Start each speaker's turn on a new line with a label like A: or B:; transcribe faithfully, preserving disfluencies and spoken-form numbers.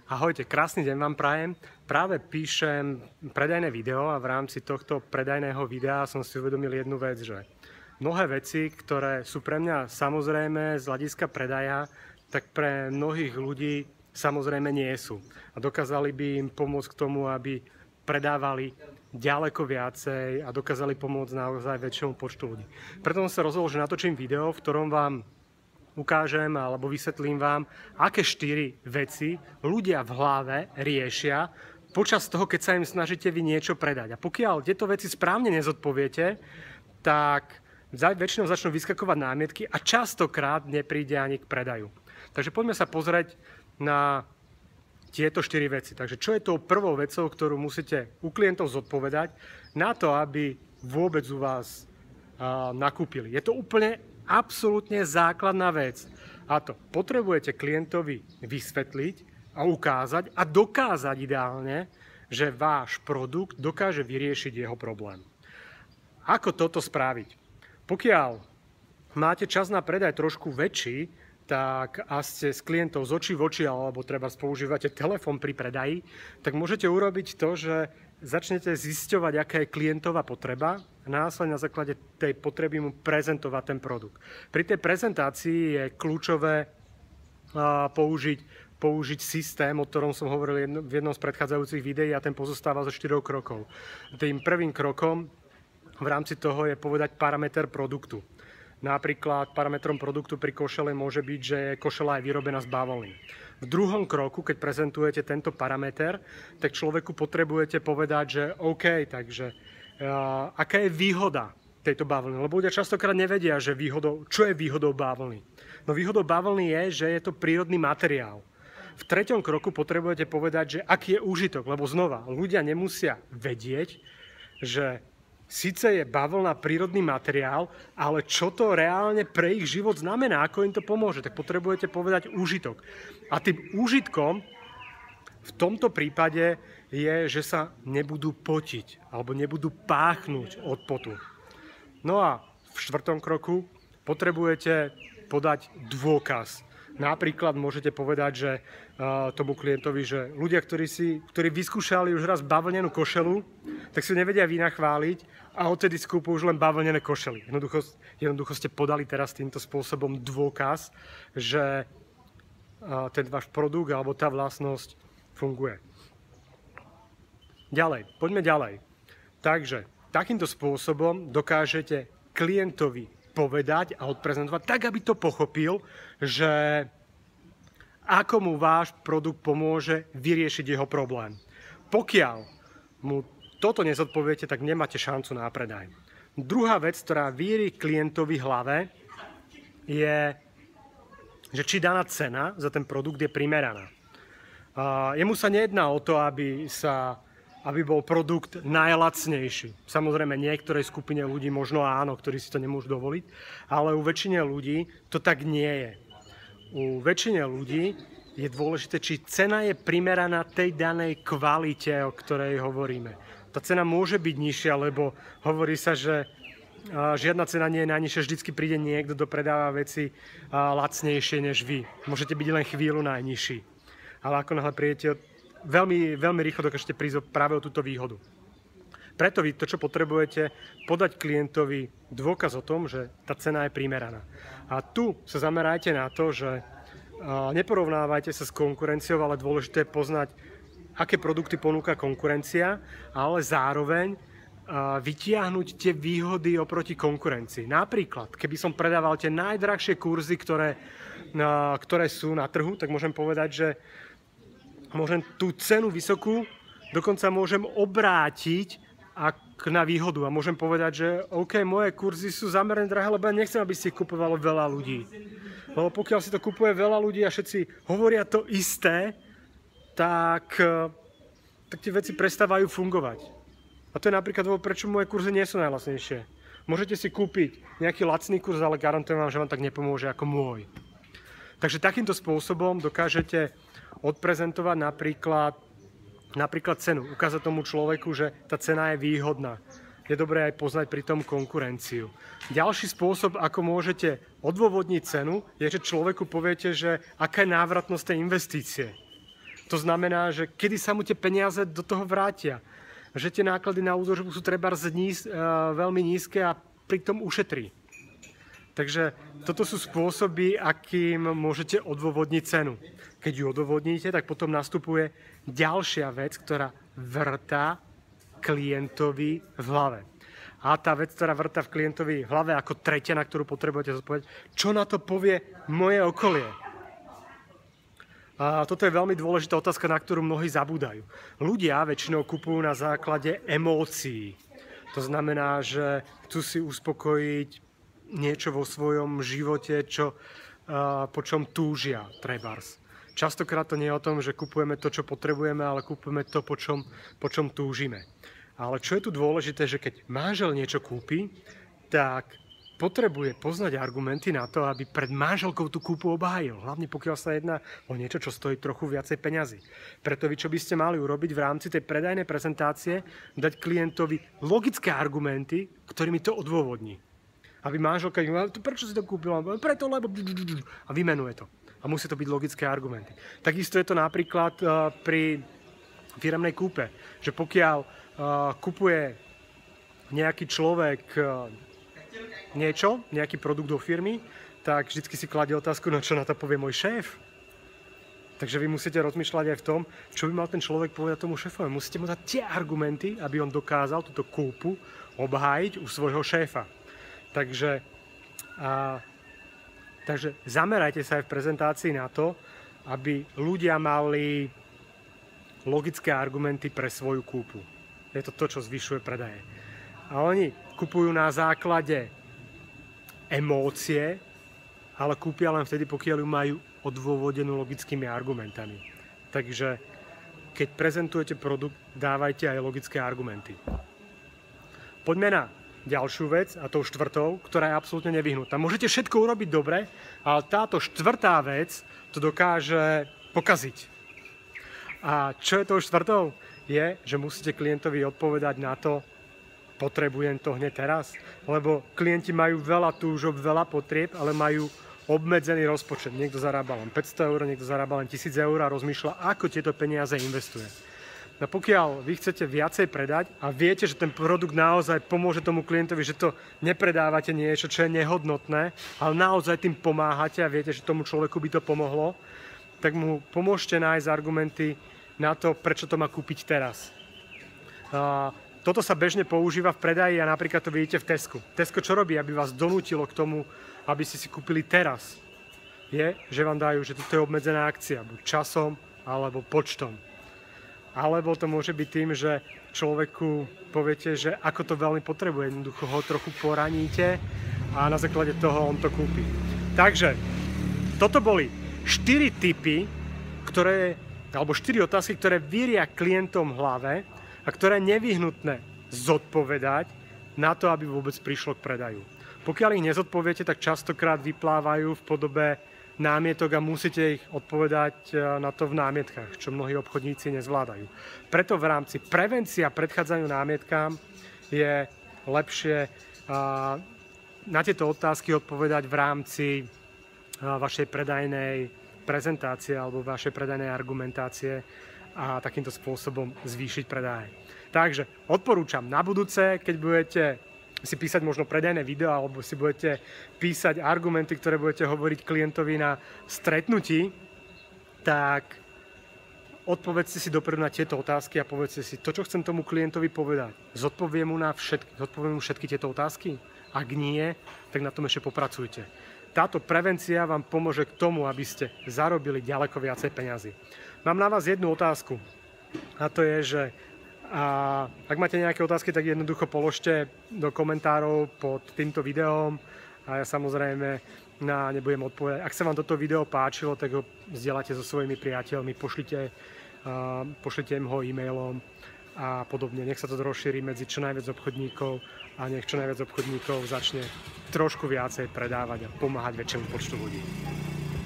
A: Ahojte, krásny deň vám prajem. Práve píšem predajné video a v rámci tohto predajného videa som si uvedomil jednu vec, že mnohé veci, ktoré sú pre mňa samozrejme z hľadiska predaja, tak pre mnohých ľudí samozrejme nie sú. A dokázali by im pomôcť k tomu, aby predávali ďaleko viacej a dokázali pomôcť naozaj väčšiemu počtu ľudí. Preto som sa rozhodol, že natočím video, v ktorom vám ukážem alebo vysvetlím vám, aké štyri veci ľudia v hlave riešia počas toho, keď sa im snažíte vy niečo predať. A pokiaľ tieto veci správne nezodpoviete, tak väčšinou začnú vyskakovať námietky a častokrát nepríde ani k predaju. Takže poďme sa pozrieť na tieto štyri veci. Takže čo je tou prvou vecou, ktorú musíte u klientov zodpovedať na to, aby vôbec u vás uh, nakúpili? Je to úplne absolútne základná vec. A to potrebujete klientovi vysvetliť a ukázať a dokázať ideálne, že váš produkt dokáže vyriešiť jeho problém. Ako toto spraviť? Pokiaľ máte čas na predaj trošku väčší, tak a ste s klientov z očí v oči alebo treba používate telefón pri predaji, tak môžete urobiť to, že začnete zisťovať, aká je klientová potreba a následne na základe tej potreby mu prezentovať ten produkt. Pri tej prezentácii je kľúčové použiť, použiť systém, o ktorom som hovoril v jednom z predchádzajúcich videí a ten pozostáva zo štyroch krokov. Tým prvým krokom v rámci toho je povedať parameter produktu. Napríklad parametrom produktu pri košele môže byť, že je košela aj vyrobená z bavlny. V druhom kroku, keď prezentujete tento parameter, tak človeku potrebujete povedať, že OK, takže uh, aká je výhoda tejto bavlny? Lebo ľudia častokrát nevedia, že výhodou, čo je výhodou bavlny. No výhodou bavlny je, že je to prírodný materiál. V treťom kroku potrebujete povedať, že aký je úžitok, lebo znova, ľudia nemusia vedieť, že síce je bavlna prírodný materiál, ale čo to reálne pre ich život znamená, ako im to pomôže, tak potrebujete povedať úžitok. A tým úžitkom v tomto prípade je, že sa nebudú potiť alebo nebudú páchnúť od potu. No a v štvrtom kroku potrebujete podať dôkaz. Napríklad môžete povedať, že uh, tomu klientovi, že ľudia, ktorí, si, ktorí vyskúšali už raz bavlnenú košelu, tak si nevedia vynachváliť a odtedy skúpujú už len bavlnené košely. Jednoducho, jednoducho ste podali teraz týmto spôsobom dôkaz, že uh, ten váš produkt alebo tá vlastnosť funguje. Ďalej, poďme ďalej. Takže takýmto spôsobom dokážete klientovi povedať a odprezentovať tak, aby to pochopil, že ako mu váš produkt pomôže vyriešiť jeho problém. Pokiaľ mu toto nezodpoviete, tak nemáte šancu na predaj. Druhá vec, ktorá víri klientovi hlave, je, že či daná cena za ten produkt je primeraná. Jemu sa nejedná o to, aby sa aby bol produkt najlacnejší. Samozrejme, niektorej skupine ľudí možno áno, ktorí si to nemôžu dovoliť, ale u väčšine ľudí to tak nie je. U väčšine ľudí je dôležité, či cena je primeraná tej danej kvalite, o ktorej hovoríme. Tá cena môže byť nižšia, lebo hovorí sa, že žiadna cena nie je najnižšia, vždycky príde niekto, kto predáva veci lacnejšie než vy. Môžete byť len chvíľu najnižší. Ale ako náhle prídete Veľmi, veľmi rýchlo dokážete prísť práve o túto výhodu. Preto vy to, čo potrebujete, podať klientovi dôkaz o tom, že tá cena je primeraná. A tu sa zamerajte na to, že neporovnávajte sa s konkurenciou, ale dôležité je poznať, aké produkty ponúka konkurencia, ale zároveň vytiahnuť tie výhody oproti konkurencii. Napríklad, keby som predával tie najdrahšie kurzy, ktoré, ktoré sú na trhu, tak môžem povedať, že môžem tú cenu vysokú, dokonca môžem obrátiť na výhodu a môžem povedať, že OK, moje kurzy sú zamerané drahé, lebo ja nechcem, aby si ich kupovalo veľa ľudí. Lebo pokiaľ si to kupuje veľa ľudí a všetci hovoria to isté, tak, tak tie veci prestávajú fungovať. A to je napríklad dôvod, prečo moje kurzy nie sú najlacnejšie. Môžete si kúpiť nejaký lacný kurz, ale garantujem vám, že vám tak nepomôže ako môj. Takže takýmto spôsobom dokážete odprezentovať napríklad, napríklad cenu. Ukázať tomu človeku, že tá cena je výhodná. Je dobré aj poznať pri tom konkurenciu. Ďalší spôsob, ako môžete odôvodniť cenu, je, že človeku poviete, že aká je návratnosť tej investície. To znamená, že kedy sa mu tie peniaze do toho vrátia. Že tie náklady na údržbu sú trebárs níz, uh, veľmi nízke a pritom ušetrí. Takže toto sú spôsoby, akým môžete odôvodniť cenu. Keď ju odôvodníte, tak potom nastupuje ďalšia vec, ktorá vrtá klientovi v hlave. A tá vec, ktorá vrtá v klientovi v hlave ako tretia, na ktorú potrebujete zodpovedať, čo na to povie moje okolie? A toto je veľmi dôležitá otázka, na ktorú mnohí zabúdajú. Ľudia väčšinou kupujú na základe emócií. To znamená, že chcú si uspokojiť niečo vo svojom živote, čo, uh, po čom túžia, trebárs. Častokrát to nie je o tom, že kupujeme to, čo potrebujeme, ale kupujeme to, po čom, po čom túžime. Ale čo je tu dôležité, že keď manžel niečo kúpi, tak potrebuje poznať argumenty na to, aby pred manželkou tú kúpu obhájil. Hlavne pokiaľ sa jedná o niečo, čo stojí trochu viacej peňazí. Preto vy, čo by ste mali urobiť v rámci tej predajnej prezentácie, dať klientovi logické argumenty, ktorými to odôvodní. Aby manželka, prečo si to kúpila? Preto, lebo... A vymenuje to. A musí to byť logické argumenty. Takisto je to napríklad uh, pri firemnej kúpe. Že pokiaľ uh, kupuje nejaký človek uh, niečo, nejaký produkt do firmy, tak vždycky si kladie otázku, no čo na to povie môj šéf. Takže vy musíte rozmýšľať aj v tom, čo by mal ten človek povedať tomu šéfovi. Musíte mu dať tie argumenty, aby on dokázal túto kúpu obhájiť u svojho šéfa. Takže, a, takže zamerajte sa aj v prezentácii na to, aby ľudia mali logické argumenty pre svoju kúpu. Je to to, čo zvyšuje predaje. A oni kupujú na základe emócie, ale kúpia len vtedy, pokiaľ ju majú odôvodenú logickými argumentami. Takže keď prezentujete produkt, dávajte aj logické argumenty. Poďme na ďalšiu vec, a tou štvrtou, ktorá je absolútne nevyhnutná. Môžete všetko urobiť dobre, ale táto štvrtá vec to dokáže pokaziť. A čo je tou štvrtou? Je, že musíte klientovi odpovedať na to, potrebujem to hneď teraz. Lebo klienti majú veľa túžob, veľa potrieb, ale majú obmedzený rozpočet. Niekto zarába len päťsto eur, niekto zarába len tisíc eur a rozmýšľa, ako tieto peniaze investuje. No pokiaľ vy chcete viacej predať a viete, že ten produkt naozaj pomôže tomu klientovi, že to nepredávate niečo, čo je nehodnotné, ale naozaj tým pomáhate a viete, že tomu človeku by to pomohlo, tak mu pomôžte nájsť argumenty na to, prečo to má kúpiť teraz. A toto sa bežne používa v predaji a napríklad to vidíte v Tesku. Tesco čo robí, aby vás donútilo k tomu, aby ste si kúpili teraz? Je, že vám dajú, že toto je obmedzená akcia, buď časom alebo počtom. Alebo to môže byť tým, že človeku poviete, že ako to veľmi potrebuje, jednoducho ho trochu poraníte a na základe toho on to kúpi. Takže toto boli štyri tipy, ktoré, alebo štyri otázky, ktoré víria klientom v hlave a ktoré je nevyhnutné zodpovedať na to, aby vôbec prišlo k predaju. Pokiaľ ich nezodpoviete, tak častokrát vyplávajú v podobe námietok a musíte ich odpovedať na to v námietkach, čo mnohí obchodníci nezvládajú. Preto v rámci prevencie a predchádzaniu námietkám je lepšie na tieto otázky odpovedať v rámci vašej predajnej prezentácie alebo vašej predajnej argumentácie a takýmto spôsobom zvýšiť predaje. Takže odporúčam na budúce, keď budete si písať možno predajné video alebo si budete písať argumenty, ktoré budete hovoriť klientovi na stretnutí, tak odpovedzte si dopredu na tieto otázky a povedzte si to, čo chcem tomu klientovi povedať. Zodpoviem mu na všetky, zodpoviem mu všetky tieto otázky? Ak nie, tak na tom ešte popracujte. Táto prevencia vám pomôže k tomu, aby ste zarobili ďaleko viacej peňazí. Mám na vás jednu otázku a to je, že a ak máte nejaké otázky, tak jednoducho položte do komentárov pod týmto videom a ja samozrejme na ne budem odpovedať. Ak sa vám toto video páčilo, tak ho zdieľate so svojimi priateľmi, pošlite, uh, pošlite im ho e-mailom a podobne. Nech sa to rozšíri medzi čo najviac obchodníkov a nech čo najviac obchodníkov začne trošku viacej predávať a pomáhať väčšiemu počtu ľudí.